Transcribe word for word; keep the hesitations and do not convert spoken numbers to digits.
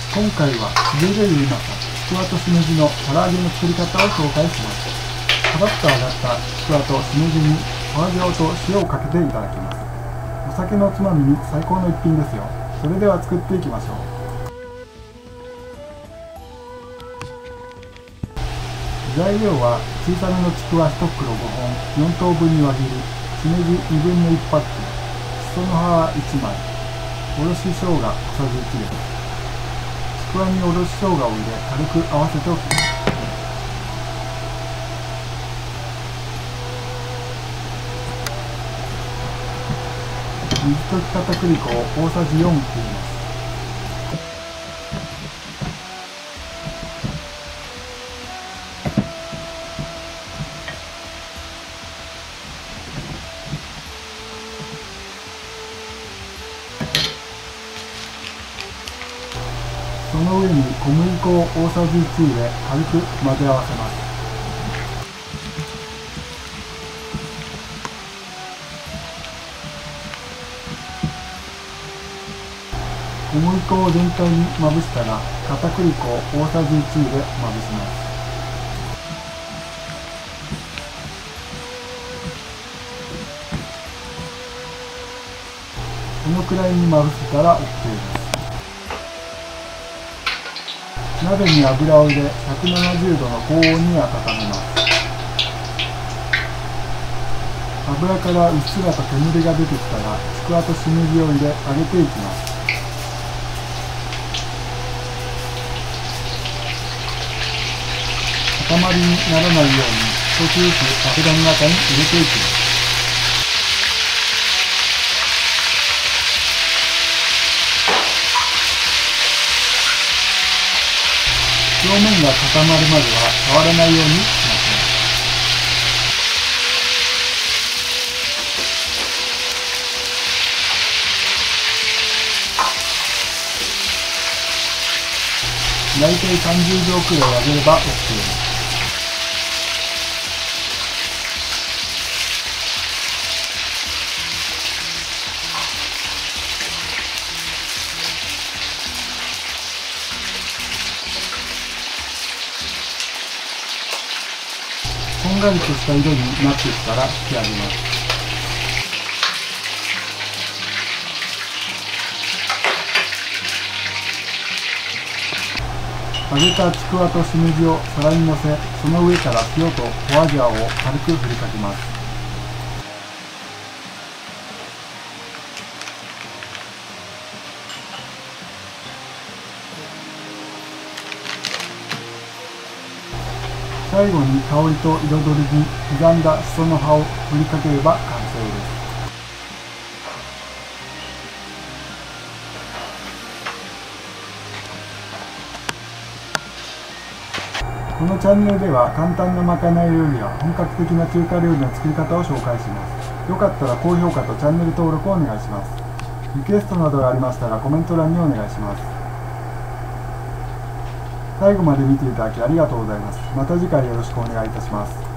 今回はしびれるうまさちくわとしめじの唐揚げの作り方を紹介します。カラッと揚がったちくわとしめじに花椒と塩をかけていただきます。お酒のつまみに最高の一品ですよ。それでは作っていきましょう。材料は小さめのちくわいち袋ごほん、よん等分に輪切り、しめじにぶんのいちパック、しその葉いちまい、おろし生姜小さじいちです。ちくわにおろし生姜を入れ軽く合わせておきます。水溶き片栗粉を大さじよん振ります。その上に小麦粉を大さじいち入れ軽く混ぜ合わせます。小麦粉を全体にまぶしたら片栗粉を大さじいち入れまぶします。このくらいにまぶせたら オーケー です。鍋に油を入れひゃくななじゅうどの高温に温めます。油からうっすらと煙が出てきたらちくわとしめじを入れ揚げていきます。塊にならないように少しずつ油の中に入れていきます。表面が固まるまでは触らないようにします。大体さんじゅうびょうくらい揚げれば オーケー です。こんがりとした色になってきたら引き上げます。揚げたちくわとしめじを皿にのせ、その上から塩と花椒を軽く振りかけます。最後に香りと彩りに刻んだしその葉を振りかければ完成です。このチャンネルでは簡単なまかない料理や本格的な中華料理の作り方を紹介します。よかったら高評価とチャンネル登録をお願いします。リクエストなどがありましたらコメント欄にお願いします。最後まで見ていただきありがとうございます。また次回よろしくお願いいたします。